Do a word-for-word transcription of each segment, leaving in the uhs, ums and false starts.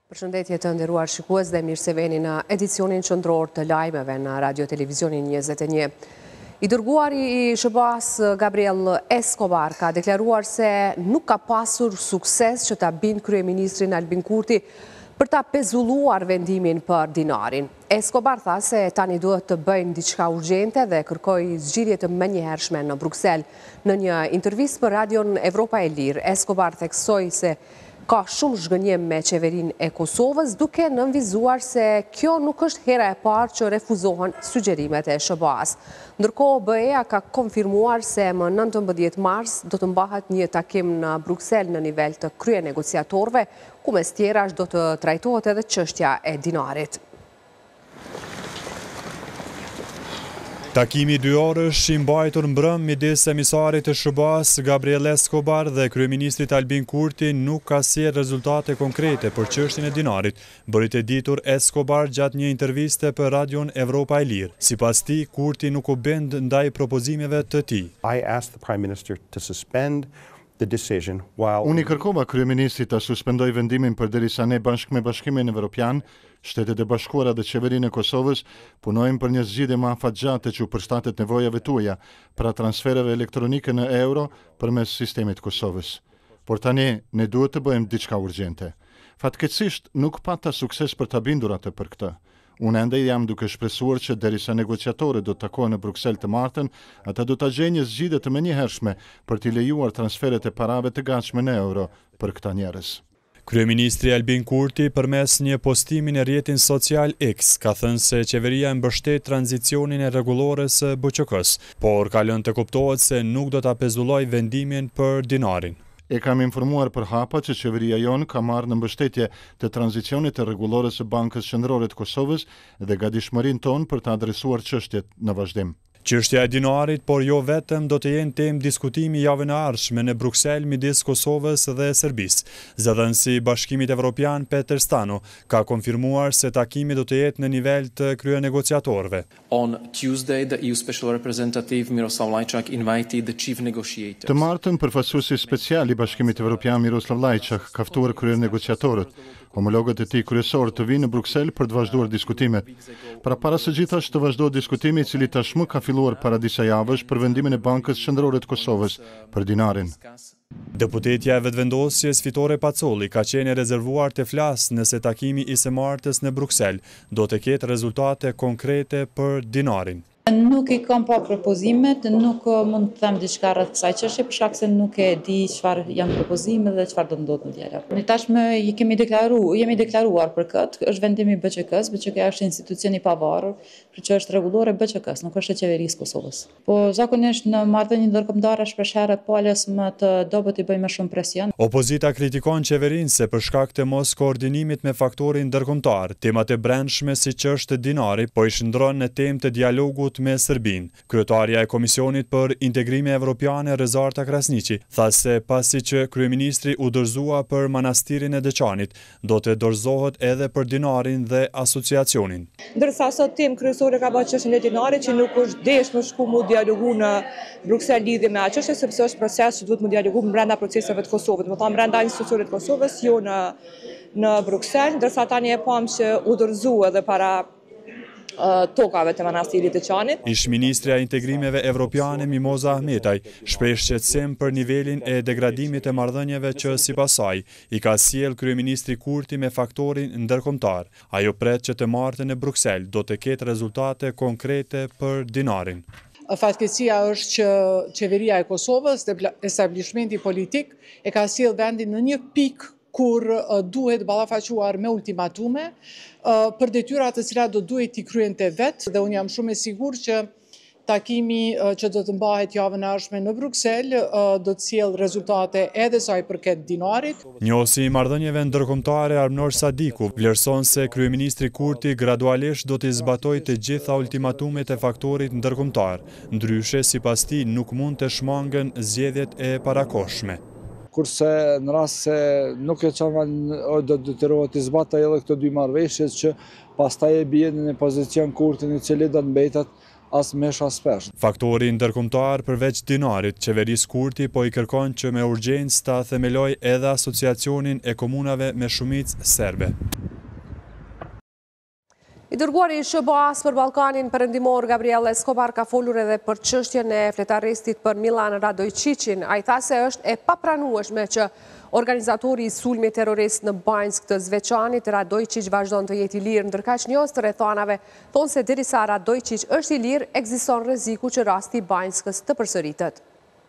Përshëndetje të nderuar shikues dhe mirë se veni në edicionin qendror të lajmeve në Radio Televizionin njëzet e një. I dërguari i S B A-s Gabriel Escobar ka deklaruar se nuk ka pasur sukses që ta bindë kryeministrin Albin Kurti për ta pezulluar vendimin për dinarin. Escobar tha se tani duhet të bëjnë diçka urgjente dhe kërkoi zgjidhje të menjëhershme në Bruksel. Në një intervistë për Radion Evropa e Lirë, Escobar theksoi se ka shumë zhgënjim me qeverinë e Kosovës, duke nënvizuar se kjo nuk është hera e parë që refuzohen sugjerimet e S B A-s. Ndërkohë, B E-a ka konfirmuar se më nëntëmbëdhjetë mars do të mbahet një takim në Bruksel në nivel të krye negociatorëve, ku mes tjerash do të trajtohet edhe çështja e dinarit. Takimi dy orësh i mbajtur mbrëm midis emisarit të S B A-s Gabriel Escobar dhe kryeministrit Albin Kurti nuk ka sjellë rezultate konkrete për çështjen e dinarit, bëri të ditur Escobar gjatë një interviste për Radion Evropa e Lirë. Sipas tij, Kurti nuk u bend ndaj propozimeve të tij. I asked the Prime Minister to suspend the decision while Unë i kërkova kryeministrit ta suspendoj vendimin përderisa ne bashkë me Bashkimin Evropian, Shtetet e Bashkuara dhe Qeverinë e Kosovës punojmë për një zgjidhje më afatgjate që u përshtatet nevojave tuaja, pra transfereve elektronike në euro përmes sistemit Kosovës. Por tani ne duhet të bëjmë diçka urgjente. Fatkeqësisht nuk pata sukses për ta bindur atë për këtë. Unë ende jam duke shpresuar që derisa negociatorët do të takohen në Bruksel të martën, ata do ta gjejnë një zgjidhje të menjëhershme për t'i lejuar transferet e parave të gatshme në euro për këta njerëz. Kryeministri Albin Kurti përmes një postimi në rrjetin social X ka thënë se qeveria mbështet tranzicionin e rregullores së B Q K-s, por ka lënë të kuptohet se nuk do ta pezullojë vendimin për dinarin. E kam informuar për hapa që qeveria jonë ka marrë në mbështetje të tranzicionit të rregullores së Bankës Qendrore të Kosovës dhe gatishmërinë tonë për të adresuar çështjet në vazhdim. Çështja e dinarit, por jo vetëm, do të jenë temë diskutimi javën e ardhshme në Bruksel midis Kosovës dhe Serbisë. Zëdhënësi i Bashkimit Evropian Peter Stano ka konfirmuar se takimi do të jetë në nivel të kryenegociatorëve. On Tuesday, the E U Special Representative Miroslav Lajčák invited the chief negotiators. Të martën, përfaqësuesi special i Bashkimit Evropian Miroslav Lajčák ka ftuar kryenegociatorët, homologët e tij kryesor të vinë në Bruksel për të vazhduar diskutimet. Pra para së gjithash të vazhdohet diskutimi i cili tashmë ka filluar para disa javësh për vendimin e Bankës Qendrore të Kosovës për dinarin. Deputetja e vetëvendosjes Fitore Pacolli ka qenë rezervuar të flasë nëse takimi i së martës në Bruksel do të ketë rezultate konkrete për dinarin. Nuk i kam pa propozimet, nuk mund të them diçka rreth kësaj çështje për shkak se nuk e di çfarë janë propozimet dhe çfarë do ndodhë në dialog. Ne tashmë i kemi deklaruar, jemi deklaruar për këtë, është vendimi i B Q K-s, B Q K është institucion i pavarur, për që është rregullore B Q K-s, nuk është e qeverisë Kosovës. Po zakonisht në marrëdhënie ndërkombëtare shpeshherë palës më të dobët i bëjmë shumë presion. Opozita kritikon qeverinë se për shkak të mos koordinimit me faktorin ndërkombëtar, temat e brendshme siç është dinari po i shndron në temë të dialogut me Serbinë. Kryetaria e Komisionit për Integrime Evropiane Rezarta Krasniqi tha se pasi që kryeministri u dorëzua për manastirin e Deçanit, do të dorëzohet edhe për dinarin dhe asociacionin. Ndërsa sot temë kryesore ka bërë çështjen e dinarit që nuk është desh më shku mu dialogu në Bruksel lidhje me atë çështje sepse është proces që duhet mu dialogu brenda proceseve të Kosovës, do të thonë brenda institucioneve të Kosovës, jo në në Bruksel, ndërsa tani e pam që u dorëzua edhe para tokave të manastirit të Deçanit. Ish-ministrja e Integrimeve Evropiane Mimoza Ahmetaj shpreh shqetësim për nivelin e degradimit të marrëdhënieve që sipas saj i ka sjellë kryeministri Kurti me faktorin ndërkombëtar. Ajo pret që të martën në Bruksel do të ketë rezultate konkrete për dinarin. Fatkeqësia është që qeveria e Kosovës dhe establishmenti politik e ka sjellë vendin në një pikë kur duhet ballafaquar me ultimatume për detyrat të cilat do duhet t'i kryente vetë, dhe unë jam shumë e sigurt që takimi që do të mbahet javën e ardhshme në Bruksel do të sjellë rezultate edhe sa i përket dinarit. Njohësi i marrëdhënieve ndërkombëtare Arnor Sadiku vlerëson se kryeministri Kurti gradualisht do të zbatojë të gjitha ultimatumet e faktorit ndërkombëtar, ndryshe sipas tij nuk mund të shmangen zgjedhjet e parakohshme. Kurse në rast se nuk e qaman do të detyrohet të zbatojë edhe këto dy marrëveshje që pastaj e bie në pozicion Kurtin i cili do të mbetet as mesh as pesh. Faktori ndërkombëtar përveç dinarit, qeverisë Kurti po i kërkon që me urgjencë ta themelojë edhe asociacionin e komunave me shumicë serbe. I dërguari i S B A-s për Ballkanin Perëndimor Gabriel Escobar ka folur edhe për çështjen e fletarrestit për Milan Radojčićin. Ai tha se është e papranueshme që organizatori i sulmit terrorist në Banjsk të Zveçanit, Radojčić, vazhdon të jetë i lirë, ndërkaq njohës të rrethanave thonë se derisa Radojčić është i lirë, ekziston rreziku që rasti i Banjskës të përsëritet.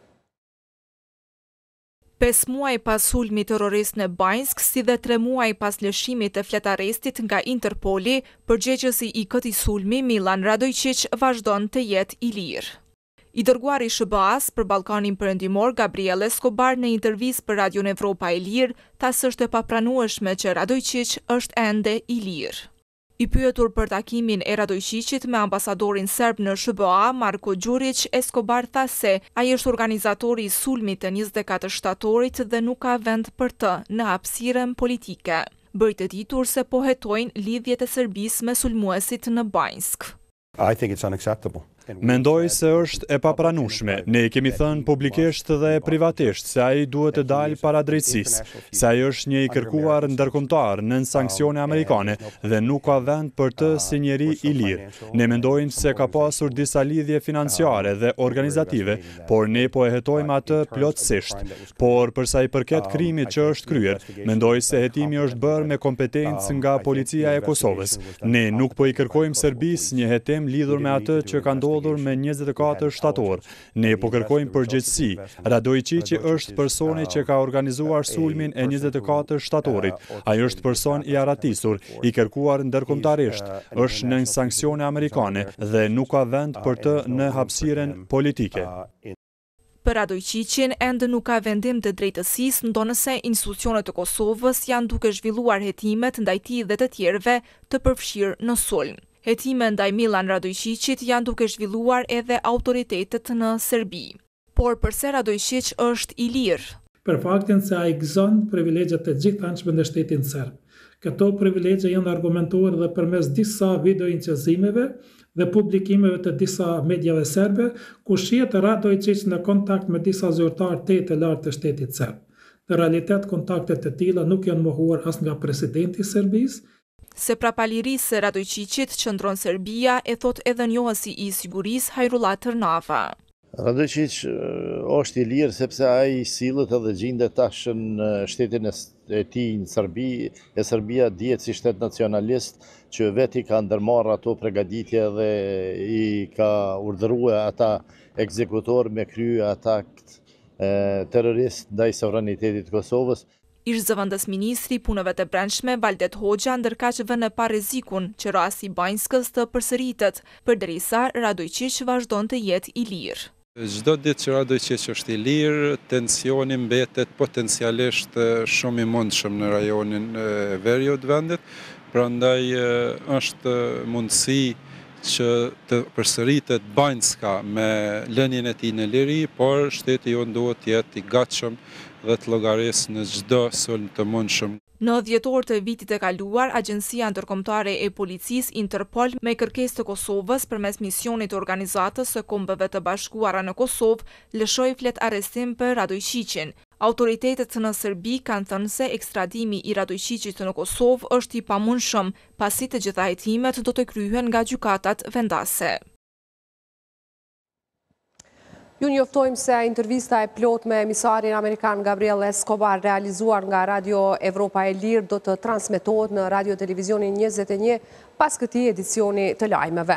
Pes muaj pas sulmit terrorist në Banjsk, si dhe tre muaj pas lëshimit të fletarrestit nga Interpoli, përgjegjësi i këtij sulmi Milan Radojčić vazhdon të jetë i lirë. I dërguari i S B A-s për Ballkanin Perëndimor Gabriel Escobar në intervistë për Radion Evropa e Lirë tha se është e papranueshme që Radojčić është ende i lirë. I pyetur për takimin e Radojčićit me ambasadorin serb në S B A, Marko Đurić, Escobar tha se ai është organizatori i sulmit të njëzet e katër shtatorit dhe nuk ka vend për të në hapësirën politike. Bëri të ditur se po hetojnë lidhjet e Serbisë me sulmuesit në Banjsk. I think it's unacceptable. Mendoj se është e papranueshme. Ne kemi thënë publikisht dhe privatisht se ai duhet të dalë para drejtësisë, se ai është një i kërkuar ndërkombëtar nën sanksione amerikane dhe nuk ka vend për të si njeri i lirë. Ne mendojmë se ka pasur disa lidhje financiare dhe organizative, por ne po e hetojmë atë plotësisht. Por përsa i përket krimit që është kryer, mendoj se hetimi është bërë me kompetencë nga policia e Kosovës. Ne nuk po i kërkojmë Serbisë një hetim lidhur me atë që ka ndodhur me njëzet e katër shtator. Ne po kërkojmë përgjegjësi. Radojčić është personi që ka organizuar sulmin e njëzet e katër shtatorit. Ai është person i aratisur, i kërkuar ndërkombëtarisht, është në sanksione amerikane dhe nuk ka vend për të në hapësirën politike. Për Radojčićin ende nuk ka vendim të drejtësisë, ndonëse institucionet e Kosovës janë duke zhvilluar hetimet ndaj tij dhe të tjerëve të përfshirë në sulm. Hetime ndaj Milan Radojčićit janë duke zhvilluar edhe autoritetet në Serbi. Por përse Radojčić është i lirë? Për faktin se ai gëzon privilegjet të gjithanshme në shtetin serb. Këto privilegje janë argumentuar dhe përmes disa video incizimeve dhe publikimeve të disa mediave serbe, ku shihet Radojčić në kontakt me disa zyrtarë të lartë të shtetit serb. Në realitet, kontaktet e tilla nuk janë mohuar as nga presidenti i Serbisë. Se prapalirisë së Radojčićit qëndron Serbia, e thot edhe njohësi i sigurisë Hajrullah Tërnava. Radojčić është i lirë sepse ai sillet edhe gjendet tash në shtetin e tij në Serbi, e Serbia dihet si shtet nacionalist që veti ka ndërmarrë ato përgatitje dhe i ka urdhëruar ata ekzekutor me krye atakt terrorist ndaj sovranitetit të Kosovës. Ish zëvendës ministri i punëve të brendshme Valdet Hoxha ndërkaq vënë pa rrezikun që rasti i Banjskës të përsëritet, përderisa Radojčić vazhdon të jetë i lirë. Çdo ditë që Radojčić është i lirë, tensioni mbetet potencialisht shumë i mundshëm në rajonin e veriut vendit, prandaj është mundësi që të përsëritet Banjska me lënien e tij në liri, por shteti jonë duhet të jetë i gatshëm dhe të llogarisë në çdo sulm të mundshëm. Në dhjetor të vitit e kaluar, Agjencia Ndërkombëtare e Policisë Interpol me kërkesë të Kosovës përmes misionit të Organizatës së Kombeve të Bashkuara në Kosovë lëshoi flet arrestim për Radojčićin. Autoritetet në Serbi kanë thënë se ekstradimi i Radojčićit në Kosovë është i pamundshëm, pasi të gjitha hetimet do të kryhen nga gjykatat vendase. Ju njoftojmë se intervista e plot me emisarin Amerikan Gabriel Escobar realizuar nga Radio Evropa e Lirë do të transmetohet në Radio Televizionin njëzet e një pas këtij edicioni të lajmeve.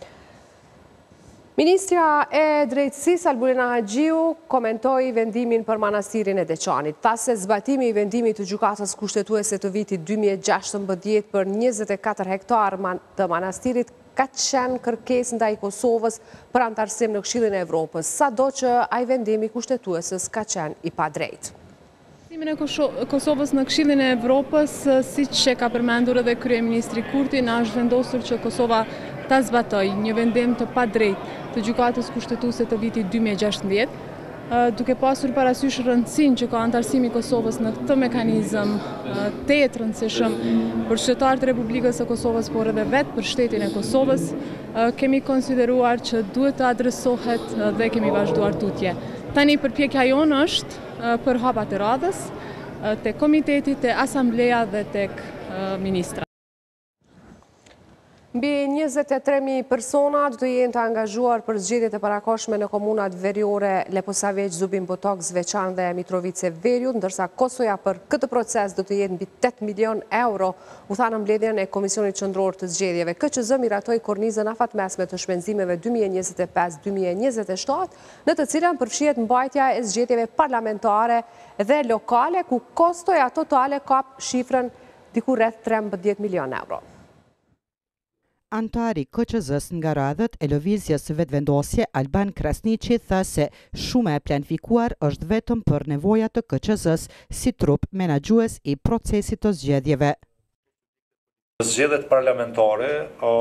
Ministrja e Drejtësisë Albulina Haxhiu komentoi vendimin për manastirin e Deçanit. Tha se zbatimi i vendimit të gjykatës kushtetuese të vitit dy mijë e gjashtëmbëdhjetë për njëzet e katër hektar të manastirit ka qenë kërkesë ndaj Kosovës për antarësim në Këshillin e Evropës, sado që ai vendimi kushtetuesës ka qenë i padrejtë. Antarësimin e Kosovës në Këshillin e Evropës, siç e ka përmendur edhe kryeministri Kurti, na është vendosur që Kosova ta zbatoj një vendim të padrejtë të gjykatës kushtetuese të vitit dy mijë e gjashtëmbëdhjetë, duke pasur parasysh rëndësinë që ka antarësimi i Kosovës në këtë mekanizëm të rëndësishëm për qytetarët e Republikës së Kosovës, por edhe vetë për shtetin e Kosovës, kemi konsideruar që duhet të adresohet dhe kemi vazhduar tutje. Tani përpjekja jonë është për hapat e radhës, tek komiteti, tek asambleja dhe tek ministra. Mbi njëzet e tre mijë persona do të jenë të angazhuar për zgjedhjet e parakohshme në komunat veriore Leposaveq, Zubin Potok, Zveçan dhe Mitrovice Veriut, ndërsa kostoja për këtë proces do të jetë mbi tetë milion euro, u tha në mbledhjen e Komisionit Qendror të Zgjedhjeve. K Q Z miratoi kornizën afatmesme të shpenzimeve dy mijë e njëzet e pesë dy mijë e njëzet e shtatë, në të cilën përfshihet mbajtja e zgjedhjeve parlamentare dhe lokale, ku kostoja totale kap shifrën diku rreth trembëdhjetë milion euro. Antari K Q Z-s nga radhët e lëvizjes vetëvendosje Alban Krasniqi tha se shumë e planifikuar është vetëm për nevojat të K Q Z-s si trup menaxhues i procesit të zgjedhjeve. Zgjedhjet parlamentare o,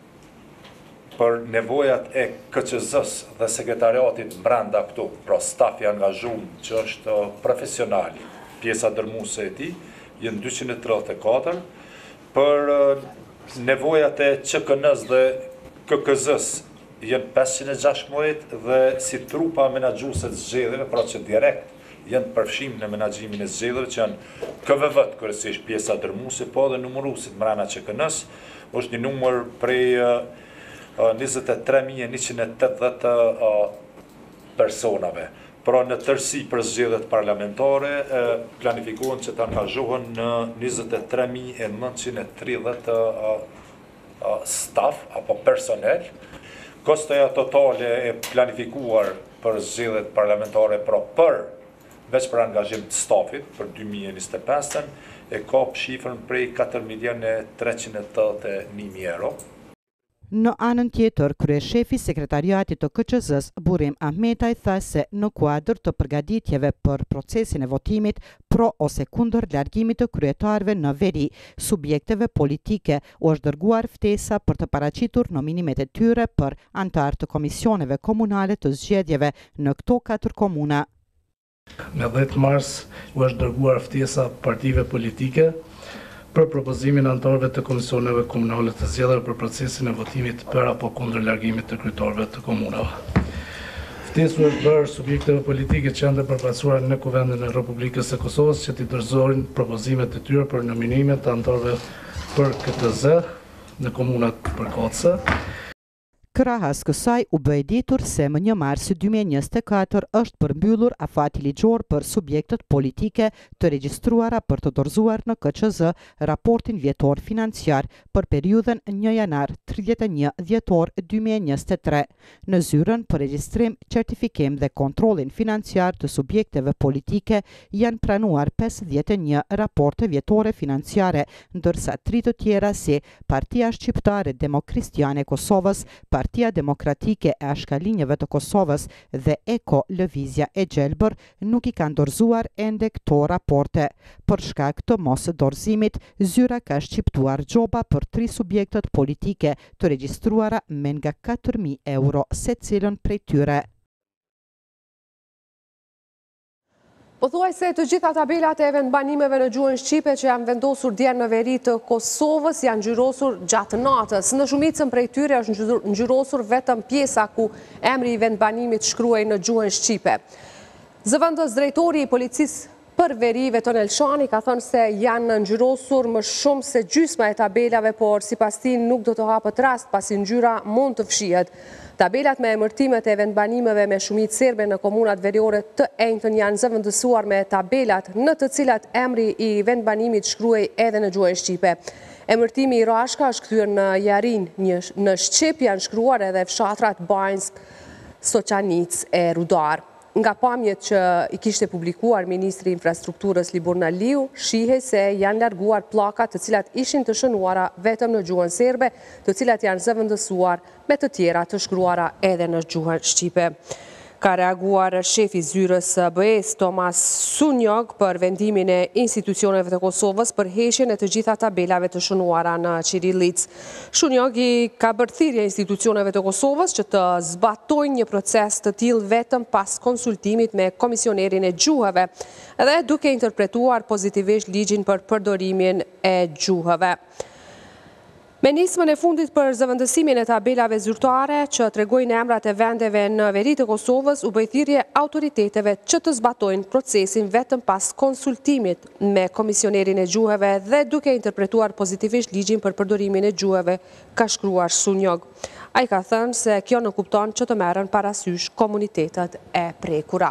për nevojat e K Q Z-s dhe sekretariatit brenda këtu, pra stafi angazhuar që është profesional, pjesa dërmuese e tij, janë dyqind e tridhjetë e katër, për nevojat e Q K N-s dhe K K Z-s janë pesëqind e gjashtëmbëdhjetë dhe si trupa menaxhuese të zgjedhjeve, pra që direkt janë përfshim në menaxhimin e zgjedhjeve, që janë K V V-t kryesisht pjesa dërmuese, po dhe numëruesit brenda Q K N-s, është një numër prej njëzet e tre mijë e njëqind e tetëdhjetë personave. Pra në tërësi për zgjedhjet parlamentare planifikohen që të angazhohen në njëzet e tre mijë e nëntëqind e tridhjetë staf apo personel. Kostoja totale e planifikuar për zgjedhjet parlamentare, pra për veç për angazhim të stafit për dy mijë e njëzet e pesë e kap shifrën prej katër milion e treqind e tetëdhjetë e një mijë euro. Në anën tjetër, kryeshefi sekretariatit të K Q Z-s, Burim Ahmetaj, tha se në kuadër të përgatitjeve për procesin e votimit pro ose kundër largimit të kryetarëve në veri, subjekteve politike u është dërguar ftesa për të paraqitur nominimet e tyre për antar të komisioneve komunale të zgjedhjeve në këto katër komuna. Në dhjetë mars u është dërguar ftesa partive politike për propozimin e antarëve të komisioneve komunale të zgjedhjeve për procesin e votimit për apo kundër largimit të kryetarëve të komunave. Ftesë është bërë subjekteve politike që janë të përfaqësuar në Kuvendin e Republikës së Kosovës që t'i dorëzojnë propozimet e tyre për nominimet të antarëve për K T Z në komunat përkatëse. Krahas kësaj u bë e ditur se më një mars dy mijë e njëzet e katër është përmbyllur afati ligjor për subjektet politike të regjistruara për të dorëzuar në K Q Z raportin vjetor financiar për periudhën një janar tridhjetë e një dhjetor dy mijë e njëzet e tre. Në zyrën për regjistrim, certifikim dhe kontrollin financiar të subjekteve politike janë pranuar pesëdhjetë e një raporte vjetore financiare, ndërsa tri të tjera si Partia Shqiptare Demokristiane e Kosovës, Partia Demokratike e Ashkalinjeve të Kosovës dhe Eko Lëvizja e Gjelbër nuk i kanë dorëzuar ende këto raporte. Për shkak të mos dorëzimit, zyra ka shqiptuar gjoba për tri subjektet politike të regjistruara me nga katër mijë euro secilën prej tyre. Pothuajse të gjitha tabelat e vendbanimeve në gjuhën shqipe që janë vendosur dje në veri të Kosovës janë ngjyrosur gjatë natës. Në shumicën prej tyre është ngjyrosur vetëm pjesa ku emri i vendbanimit shkruhej në gjuhën shqipe. Zëvendës drejtori i policisë për veri Veton Elshani ka thënë se janë ngjyrosur më shumë se gjysma e tabelave, por sipas tij nuk do të hapet rast pasi ngjyra mund të fshihet. Tabelat me emërtimet e vendbanimeve me shumicë serbe në komunat veriore të enjtën janë zëvendësuar me tabelat në të cilat emri i vendbanimit shkruhej edhe në gjuhën shqipe. Emërtimi i Rashka është kthyer në Jarin, në Shqip janë shkruar edhe fshatrat Banjsk, Soçanic e Rudar. Nga pamjet që i kishte publikuar Ministri i Infrastrukturës Liburna Liu, shihej se janë larguar pllakat të cilat ishin të shënuara vetëm në gjuhën serbe, të cilat janë zëvendësuar me të tjera të shkruara edhe në gjuhën shqipe. Ka reaguar shefi zyrës B E S Tomas Sunjog për vendimin e institucioneve të Kosovës për heqjen e të gjitha tabelave të shënuara në Çirilic. Sunjog i ka bërë thirrje institucioneve të Kosovës që të zbatojnë një proces të tillë vetëm pas konsultimit me komisionerin e gjuhëve dhe duke interpretuar pozitivisht ligjin për përdorimin e gjuhëve. Me nismën e fundit për zëvendësimin e tabelave zyrtare që tregojnë emrat e vendeve në veri të Kosovës, u bë thirrje autoriteteve që të zbatojnë procesin vetëm pas konsultimit me komisionerin e gjuhëve dhe duke interpretuar pozitivisht ligjin për përdorimin e gjuhëve, ka shkruar Sunjog. Ai ka thënë se kjo në kupton që të merren parasysh komunitetet e prekura.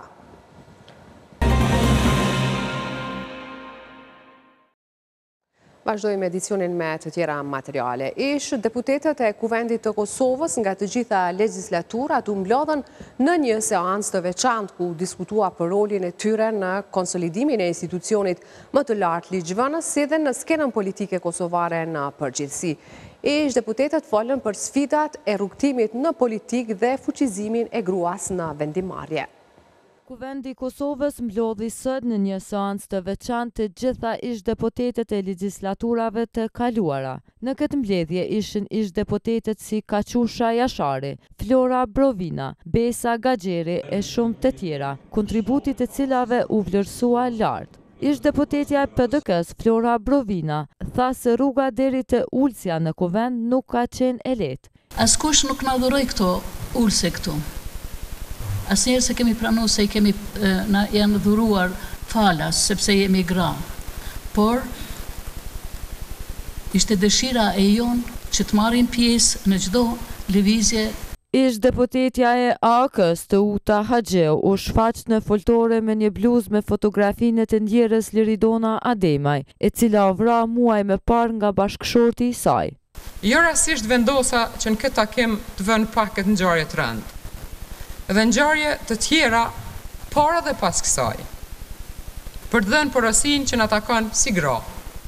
Vazhdojmë edicionin me të tjera materiale. Ish deputetët e Kuvendit të Kosovës nga të gjitha legislaturat u mblodhen në një seancë të veçantë ku diskutua për rolin e tyre në konsolidimin e institucionit më të lartë ligjvënës si dhe në skenën politike kosovare në përgjithësi. Ish deputetët folën për sfidat e rrugtimit në politikë dhe fuqizimin e gruas në vendimarrje. Kuvendi i Kosovës mblodhi sot në një seancë të veçantë të gjitha ish-deputetët e legjislaturave të kaluara. Në këtë mbledhje ishin ish-deputetët si Kaçusha Jashari, Flora Brovina, Besa Gaxheri e shumë të tjera, kontributit të cilave u vlerësua lart. Ish-deputetja e P D K-s Flora Brovina tha se rruga deri te ulësja në kuvend nuk ka qenë e lehtë. Askush nuk na dhuroi këto ulse këtu. Asnjëherë se kemi pranuar se i kemi na janë dhuruar falas sepse jemi gra. Por ishte dëshira e jonë që të marrin pjesë në çdo lëvizje. Ish deputetja e A K-s të Uta Haxheu u shfaq në foltore me një bluzë me fotografinë të ndjerës Liridona Ademaj, e cila u vra muaj më parë nga bashkëshorti i saj. Jo rastisht vendosa që në këtë takim të vënë pak këtë ngjarje të rëndë dhe ngjarje të tjera para dhe pas kësaj, për të dhënë porosin që na takon si gra,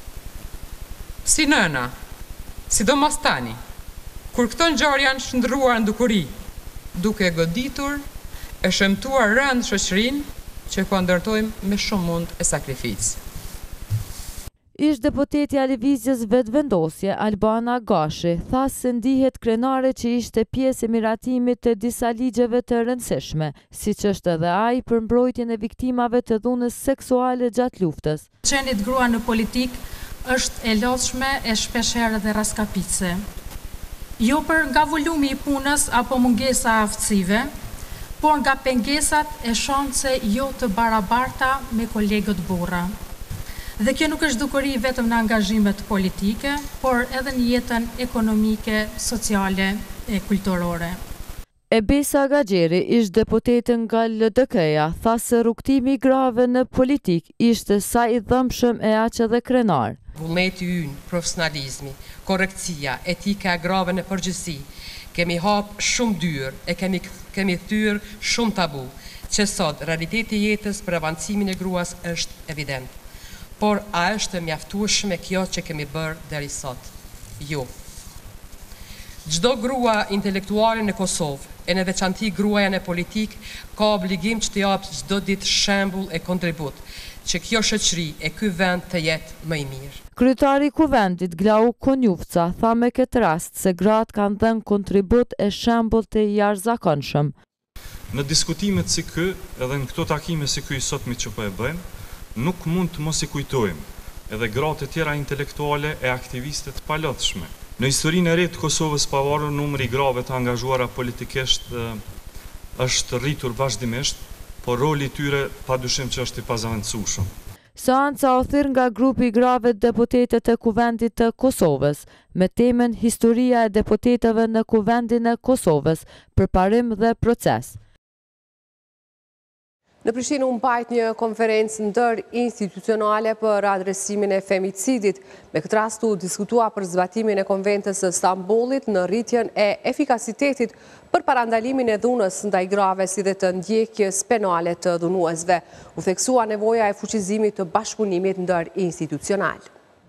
si nëna, sidomos tani, kur këto ngjarje janë shndërruar në dukuri, duke goditur e shëmtuar rënd shoqërinë që po ndërtojmë me shumë mund e sakrificë. Ish deputetja e Lëvizjes Vetëvendosje Albana Gashi tha se ndihet krenare që ishte pjesë e miratimit të disa ligjeve të rëndësishme, siç është edhe ai për mbrojtjen e viktimave të dhunës seksuale gjatë luftës. Qenit grua në politik është e lodhshme e shpeshherë dhe raskapitse. Jo për nga volumi i punës apo mungesa aftësive, por nga pengesat e shanse jo të barabarta me kolegët burra. Dhe kjo nuk është dukuri vetëm në angazhimet politike, por edhe në jetën ekonomike, sociale e kulturore. E Besa Gaxheri, ish deputetën nga L D K-ja, tha se rrugtimi i grave në politik ishte sa i dhëmshëm e aq edhe krenar. Vullneti ynë, profesionalizmi, korrektësia, etika e grave në përgjithësi, kemi hap shumë dyrë e kemi kemi thyrë shumë tabu, që sot realiteti i jetës për avancimin e gruas është evident. Por a është mjaftueshme kjo që kemi bërë deri sot? Jo. Çdo grua intelektuale në Kosovë, e në veçanti gruaja në politik, ka obligim që të japë çdo ditë shembull e kontribut, që kjo shoqëri e ky vend të jetë më i mirë. Kryetari i Kuvendit Glau Konjufca tha me këtë rast se gratë kanë dhënë kontribut e shembull të jashtëzakonshëm. Në diskutimet si ky, edhe në këto takime si ky sot mi që po e bëjmë, nuk mund të mos i kujtojmë edhe gratë të tjera intelektuale e aktiviste të palodhshme. Në historinë e re të Kosovës pavarur, numri i grave të angazhuara politikisht është rritur vazhdimisht, por roli i tyre padyshim që është i pazavendësueshëm. Seanca u thirr nga grupi i grave deputete të Kuvendit të Kosovës me temën Historia e deputetëve në Kuvendin e Kosovës, përparim dhe proces. Në Prishtinë u mbajt një konferencë ndër institucionale për adresimin e femicidit. Me këtë rast u diskutua për zbatimin e Konventës së Stambollit në rritjen e efikasitetit për parandalimin e dhunës ndaj grave si dhe të ndjekjes penale të dhunuesve. U theksua nevoja e fuqizimit të bashkëpunimit ndër institucional.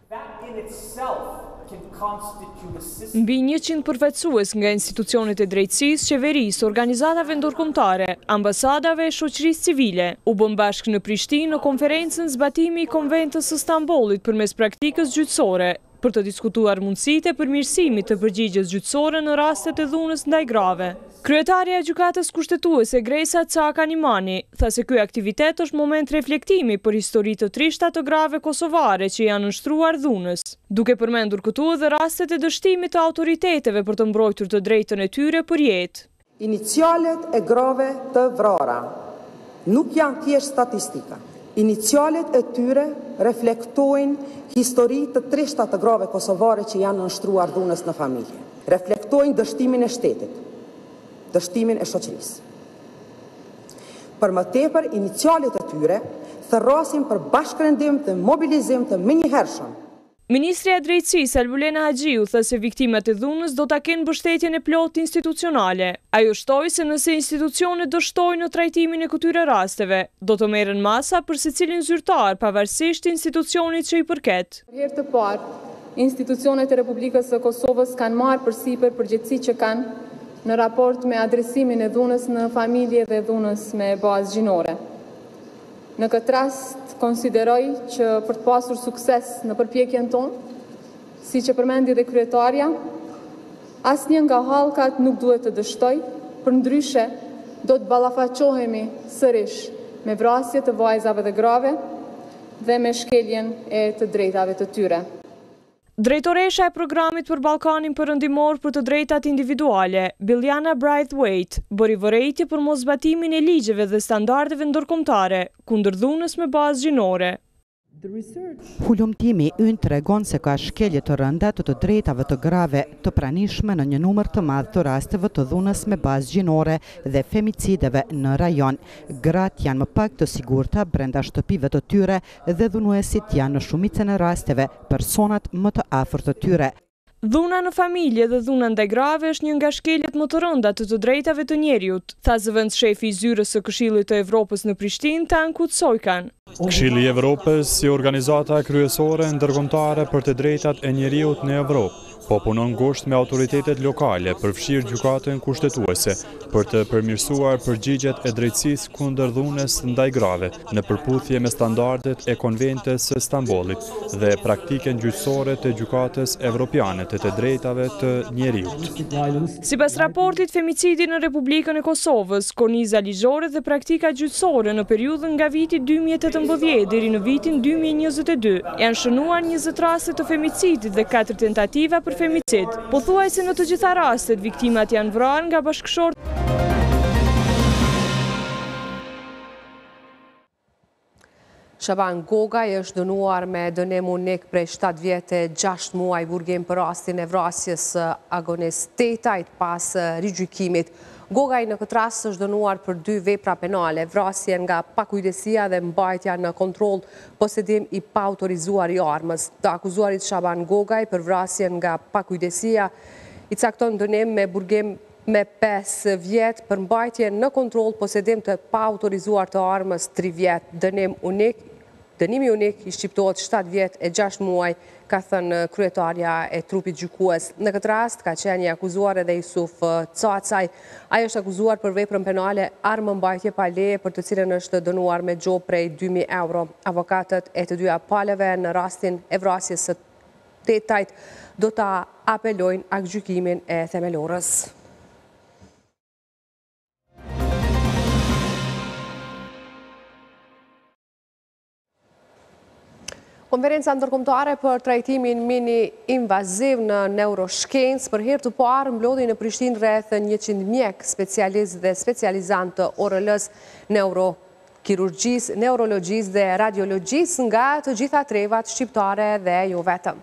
Mbi njëqind përfaqësues nga institucionet e drejtësisë, qeverisë, organizatave ndërkombëtare, ambasadave e shoqërisë civile u bën bashkë në Prishtinë në konferencën zbatimi i Konventës së Stambollit përmes praktikës gjyqësore. për të diskutuar mundësitë e përmirësimit të përgjigjes gjyqësore në rastet e dhunës ndaj grave. Kryetarja e Gjykatës Kushtetuese Grejsa Ca Kanimani tha se ky aktivitet është moment reflektimi për historitë të trishta të grave kosovare që janë nështruar dhunës, duke përmendur këtu edhe rastet e dështimit të autoriteteve për të mbrojtur të drejtën e tyre për jetë. Inicialet e grave të vrara nuk janë thjesht statistika. Inicialet e tyre reflektojnë historitë të trishta të grave kosovare që janë nështruar dhunës në familje. Reflektojnë dështimin e shtetit, dështimin e shoqërisë. Për më tepër, inicialet e tyre thërrasin për bashkërendim dhe mobilizim të menjëhershëm. Ministri e Drejtësisë Albulena Haxhiu tha se viktimat e dhunës do ta kenë mbështetjen e plotë institucionale. Ajo shtoi se nëse institucionet dështojnë në trajtimin e këtyre rasteve, do të merren masa për secilin zyrtar pavarësisht institucionit që i përket. Për herë të parë, institucionet e Republikës së Kosovës kanë marrë përsipër përgjegjësi që kanë në raport me adresimin e dhunës në familje dhe dhunës me bazë gjinore. Në këtë rast, konsideroj që për të pasur sukses në përpjekjen tonë, si që përmendi dhe kryetarja, asnjë nga hallkat nuk duhet të dështoj, për ndryshe do të ballafaqohemi sërish me vrasje të vajzave dhe grave dhe me shkeljen e të drejtave të tyre. Drejtoresha e programit për Ballkanin Perëndimor për të drejtat individuale, Biljana Braithwaite, bëri vërejtje për mosbatimin e ligjeve dhe standardeve ndërkombëtare kundër dhunës me bazë gjinore. Hulumtimi ynë tregon se ka shkelje të rënda të të drejtave të grave të pranishme në një numër të madh të rasteve të dhunës me bazë gjinore dhe femicideve në rajon. Gratë janë më pak të sigurta brenda shtëpive të tyre dhe dhunuesit janë në shumicën e rasteve personat më të afërt të tyre. Dhuna në familje dhe dhuna ndaj grave është një nga shkeljet më të rënda të të drejtave të njeriut, tha zëvendës shefi i zyrës së Këshillit të Evropës në Prishtinë, Tanku Cojkan. Këshilli i Evropës si organizata kryesore ndërkombëtare për të drejtat e njeriut në Evropë, po punon ngushtë me autoritetet lokale, përfshirë gjykatën kushtetuese, për të përmirësuar përgjigjet e drejtësisë kundër dhunës ndaj grave, në përputhje me standardet e Konventës së Stambollit dhe praktikën gjyqësore të gjykatës evropiane të të drejtave të njeriut. Sipas raportit Femicidi në Republikën e Kosovës, korniza ligjore dhe praktika gjyqësore në periudhën nga viti dy mijë e tetëmbëdhjetë deri në vitin dy mijë e njëzet e dy janë shënuar njëzet raste të femicidit dhe katër tentativa për femicid. Pothuajse në të gjitha rastet viktimat janë vrarë nga bashkëshortë. Shaban Gogaj është dënuar me dënim unik prej shtatë vjetë e gjashtë muaj burgim për rastin e vrasjes Agones Tetajt pas rigjykimit. Gogaj në këtë rast është dënuar për dy vepra penale, vrasje nga pakujdesia dhe mbajtja në kontroll posedim i pa autorizuar i armës. Të akuzuarit Shaban Gogaj për vrasje nga pakujdesia i cakton dënim me burgim me pesë vjetë, për mbajtje në kontroll posedim të pa autorizuar të armës tri vjetë, dënim unik. Dënimi unik i shqiptohet shtatë vjetë e gjashtë muaj, ka thënë kryetarja e trupit gjykues. Në këtë rast ka qenë i akuzuar edhe Jusuf Cacaj. Ai është akuzuar për veprën penale armë mbajtje pa leje, për të cilën është dënuar me gjop prej dy mijë euro. Avokatët e të dyja palëve në rastin e vrasjes së Tetajt do ta apelojnë aktgjykimin e themelorës. Konferenca ndërkombëtare për trajtimin mini-invaziv në neuroshkencë për herë të parë mblodhi në Prishtinë rreth njëqind mjek specialist dhe specializant të O R L-s, neurokirurgjisë, neurologjisë dhe radiologjisë nga të gjitha trevat shqiptare dhe jo vetëm.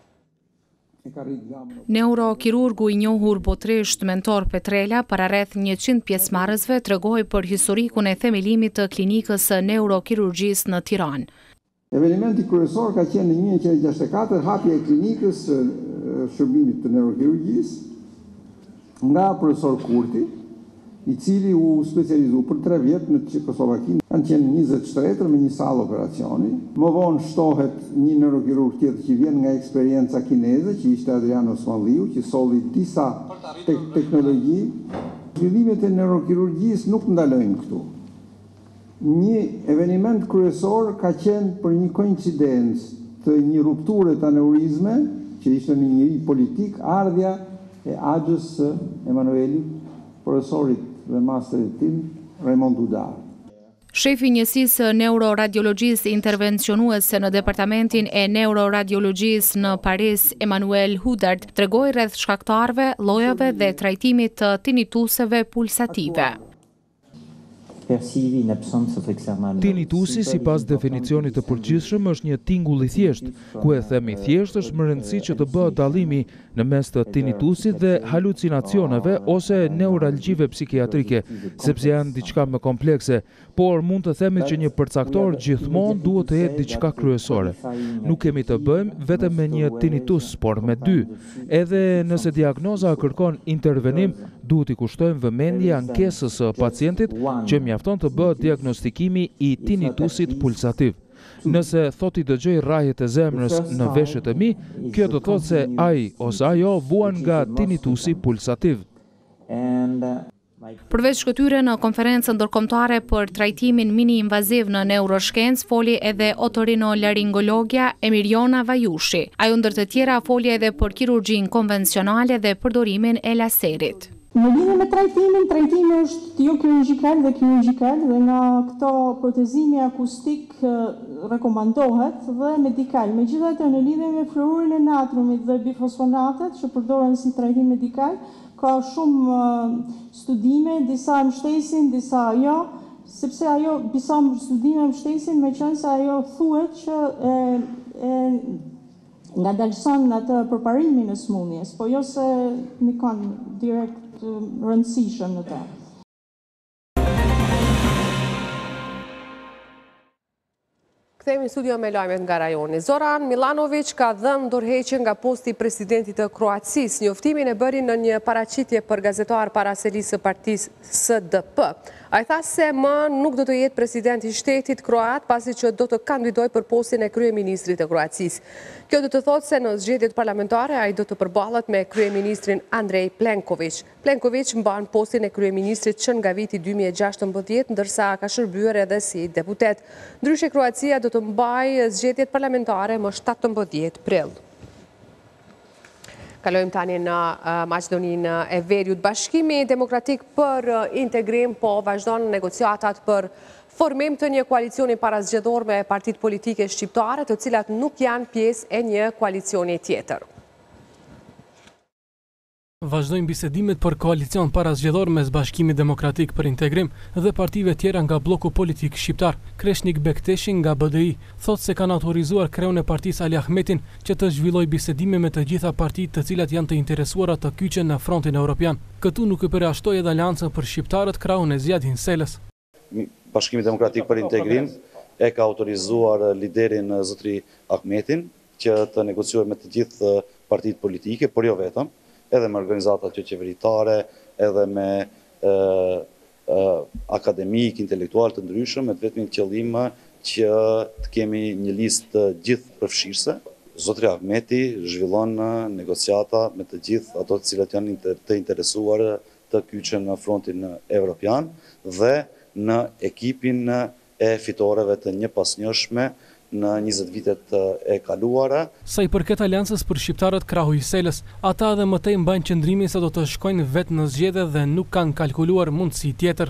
Neurokirurgu i njohur botërisht Mentor Petrela para rreth njëqind pjesëmarrësve tregoi për historikun e themelimit të klinikës së neurokirurgjisë në Tiranë. Eventi kryesor ka qenë në një mijë nëntëqind e gjashtëdhjetë e katër hapja e klinikës së shërbimit të neurokirurgjisë nga profesor Kurti, i cili u specializua për tre vjet në Çekoslovaki. Kanë qenë njëzet shtretër me një sallë operacioni. Më vonë shtohet një neurokirurg tjetër që vjen nga eksperienca kineze, që ishte Adriano Smalliu, që solli disa te teknologji. Zhvillimet e neurokirurgjisë nuk ndalojnë këtu. Një eveniment kryesor ka qenë për një koincidencë të një rupture të aneurizme që ishte një njeri politik, ardhja e agjës së Emanuelit, profesorit dhe masterit tim, Raymond Dudar. Shefi njësisë neuroradiologjisë intervencionuese në departamentin e neuroradiologjisë në Paris, Emmanuel Hudard, tregoi rreth shkaktarëve, llojeve dhe trajtimit të tinituseve pulsative. Tinitusi, si pas definicionit të përgjithshëm, është një tingull i thjesht, ku e themi thjesht është më rëndësi që të bëhet dallimi në mes të tinitusit dhe halucinacioneve ose neuralgjive psikiatrike, sepse janë diçka më komplekse, por mund të themi që një përcaktor gjithmonë duhet të jetë diçka kryesore. Nuk kemi të bëjmë vetëm me një tinitus, por me dy. Edhe nëse diagnoza kërkon intervenim, duhet i kushtojmë vëmendje ankesës së pacientit që mjafton të bëhet diagnostikimi i tinitusit pulsativ. Nëse thot i dëgjoj rrajet e zemrës në veshët e mi, kjo do thotë se ai ose ajo vuan nga tinitusi pulsativ. Përveç këtyre, në konferencën ndërkombëtare për trajtimin mini-invaziv në neuroshkencë foli edhe otorinolaringologja Emiriona Vajushi. Ajo ndër të tjera foli edhe për kirurgjinë konvencionale dhe përdorimin e laserit. Në lidhje me trajtimin, trajtimi është jo kirurgjikal dhe kirurgjikal dhe nga këto protezimi akustik rekomandohet dhe medikal. Megjithatë, në lidhje me fluorin e natriumit dhe bifosfonatet që përdoren si trajtim medikal, ka shumë studime, disa mbështesin, disa jo, sepse ajo disa studime mbështesin me qenë se ajo thuhet që e, e nga dalson në të përparimin e smundjes, po jo se një kanë direkt rëndësishëm në të. Kthehemi në studio me lajmet nga rajoni. Zoran Milanović ka dhënë dorëheqje nga posti i presidentit të Kroacisë. Njoftimin e bëri në një paraqitje për gazetar para selisë së partisë S D P. Ai tha se më nuk do të jetë president i shtetit kroat pasi që do të kandidojë për postin e kryeministrit të Kroacisë. Kjo do të thotë se në zgjedhjet parlamentare ai do të përballet me kryeministrin Andrej Plenković. Plenković mban postin e kryeministrit që nga viti dy mijë e gjashtëmbëdhjetë, ndërsa ka shërbyer edhe si deputet. Ndryshe Kroacia do të mbajë zgjedhjet parlamentare më shtatëmbëdhjetë prill. Kalojmë tani në Maqedoninë e Veriut. Bashkimi Demokratik për Integrim po vazhdon negociatat për formim të një koalicioni parazgjedhor me partitë politike shqiptare, të cilat nuk janë pjesë e një koalicioni tjetër. Vazhdojnë bisedimet për koalicion parazgjedhor mes Bashkimit Demokratik për Integrim dhe partive tjera nga bloku politik shqiptar. Kreshnik Bekteshi nga B D I thot se kanë autorizuar kreun e partisë Ali Ahmetin që të zhvilloj bisedime me të gjitha partitë të cilat janë të interesuara të kyqen në frontin evropian. Këtu nuk e përjashtoi edhe aleancën për shqiptarët krahun e Zjadin Selës. Bashkimi Demokratik për Integrim e ka autorizuar liderin zotri Ahmetin që të negociojë me të gjithë partitë politike, por jo vetëm, edhe me organizatat jo qeveritare, edhe me e, e, akademik, intelektual të ndryshëm, me të vetëm qëllim që të kemi një listë gjithë përfshirëse. Zotri Ahmeti zhvillon negociata me të gjithë ato të cilat janë të interesuar të kyqen në frontin evropian dhe në ekipin e fitoreve të një pasnjëshme në njëzet vitet e kaluara. Sa i përket aleancës për shqiptarët krahu i Selës, ata edhe mëtej mbajnë qëndrimin se do të shkojnë vetë në zgjedhje dhe nuk kanë kalkuluar mundësi tjetër.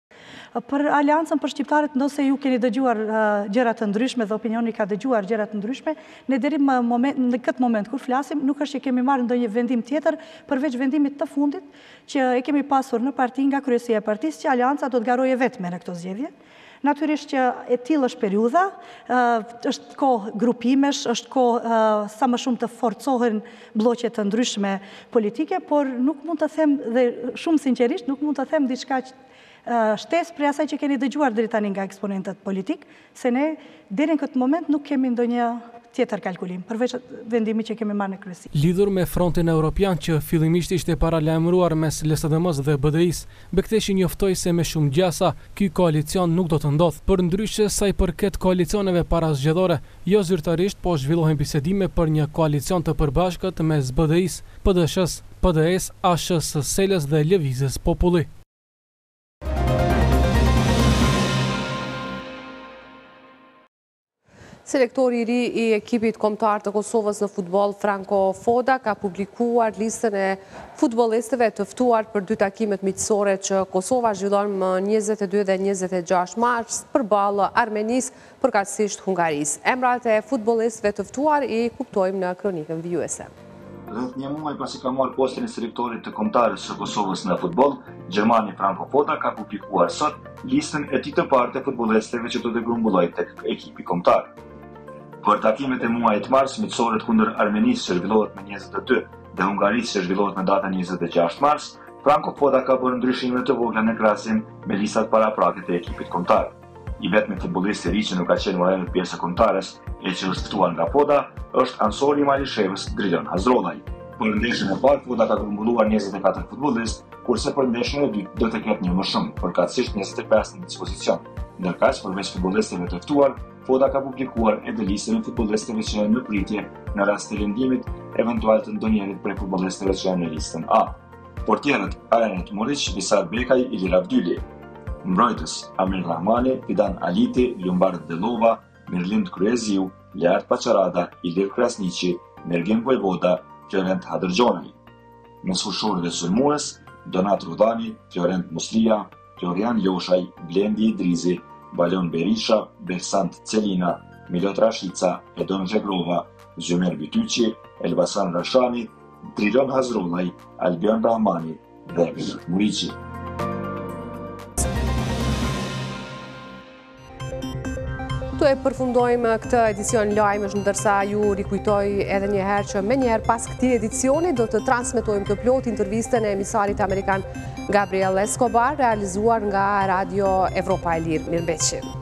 Për aleancën për shqiptarët, nëse ju keni dëgjuar gjëra të ndryshme dhe opinioni ka dëgjuar gjëra të ndryshme, ne deri në këtë moment kur flasim, nuk është që kemi marrë ndonjë vendim tjetër përveç vendimit të fundit që e kemi pasur në parti nga kryesia e partisë që aleanca do të garoje vetme në këto zgjedhje. Natyrisht që e tillë është periudha, është kohë grupimesh, është kohë sa më shumë të forcohen bloqe të ndryshme politike, por nuk mund të them, dhe shumë sinqerisht, nuk mund të them diçka shtesë për asaj që keni dëgjuar deri tani nga eksponentët politik, se ne deri në këtë moment nuk kemi ndonjë tjetër kalkulim, përveç vendimi që kemi marrë në kryesi. Lidhur me frontin evropian që fillimisht ishte paralajmëruar mes L S D M-s dhe B D I-s, Bekteshi njoftoi se me shumë gjasa ky koalicion nuk do të ndodhë. Për ndryshe sa i përket koalicioneve parazgjedhore, jo zyrtarisht, po zhvillohen bisedime për një koalicion të përbashkët mes B D I-s, P D S-s, P D S, A Sh S Selës dhe Lëvizjes Populli. Selektori i ri i ekipit kombëtar të Kosovës në futboll, Franco Foda, ka publikuar listën e futbollistëve të ftuar për dy takimet miqësore që Kosova zhvillon më njëzet e dy dhe njëzet e gjashtë mars përballë Armenisë, përkatësisht Hungarisë. Emrat e futbollistëve të ftuar i kuptojmë në kronikën vijuese. Rreth një muaj pasi ka marrë postin e selektorit të kombëtarës së Kosovës në futboll, Gjermani Franco Foda ka publikuar sot listën e tij të parë të futbollistëve që do të grumbullojnë tek ekipi kombëtar. Për takimet e muajit mars, miqësorët kundër Armenisë që zhvillohet me njëzet e dy dhe Hungarisë që zhvillohet me datën njëzet e gjashtë mars, Franco Foda ka bërë ndryshime të vogla në krahasim me listat paraprake të ekipit kombëtar. I vetmi futbollist i ri që nuk ka qenë më herët pjesë e kombëtares e që është ftuar nga Foda është ansori i Malishevës, Drilon Hazrollaj. Për ndeshjen e parë, Foda ka grumbulluar njëzet e katër futbollistë, kurse për ndeshjen e dytë do të ketë një më shumë, përkatësisht njëzet e pesë në dispozicion. Ndërkaq, përveç futbollistëve të ftuar, Foda ka publikuar edhe listën e futbollistëve që janë në pritje në rast të lëndimit eventual të ndonjërit prej futbollistëve që janë në listën A. Portierët Aranet Moric, Visar Bekaj, Ilir Avdyli. Mbrojtës Amir Rahmani, Fidan Aliti, Lumbard Delova, Mirlind Kryeziu, Leart Paçarada, Ilir Krasniqi, Mergim Vojvoda, Florent Hadërgjonaj. Mes fushorëve sulmues, Donat Rudani, Florent Muslia, Florian Ljoshaj, Blendi Idrizi, Balon Berisha, Bersant Celina, Milot Rashica, Edon Zhegrova, Zhymer Bytyqi, Elbasan Rashani, Drilon Hazrollaj, Albion Rahmani dhe Velit Muriqi. Këtu e përfundojmë këtë edicion lajmësh, ndërsa ju rikujtoj edhe një herë që me njëherë pas këtij edicioni do të transmetojmë të plot intervistën e emisarit amerikan Gabriel Escobar, realizuar nga Radio Evropa e Lirë. Mirëmbëjtje.